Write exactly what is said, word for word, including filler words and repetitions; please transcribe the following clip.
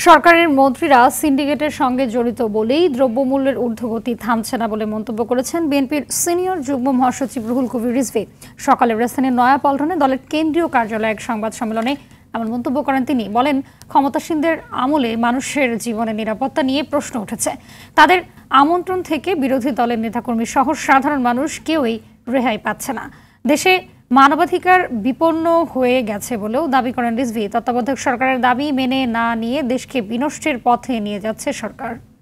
সরকারের মন্ত্রীরা সিন্ডিকেটের সঙ্গে জড়িত বলেই দ্রব্যমূল্যের ঊর্ধ্বগতি থামছে না বলে মন্তব্য করেছেন বিএনপির সিনিয়র যুগ্ম মহাসচিব রুহুল কবির রিজভী। সকালে রাজধানীর নয়াপল্টনে দলের কেন্দ্রীয় কার্যালয়ে এক সংবাদ সম্মেলনে এমন মন্তব্য করেন তিনি। বলেন, ক্ষমতাসীনদের আমলে মানুষের জীবনের নিরাপত্তা নিয়ে প্রশ্ন উঠেছে। তাদের আমন্ত্রণ থেকে বিরোধী দলের নেতাকর্মী সহ সাধারণ মানুষ কেউই রেহাই পাচ্ছে না। দেশে মানবাধিকার বিপন্ন হয়ে গেছে বলেও দাবি করেন রিজভী। তত্ত্বাবধায়ক সরকারের দাবি মেনে না নিয়ে দেশকে বিনষ্টের পথে নিয়ে যাচ্ছে সরকার।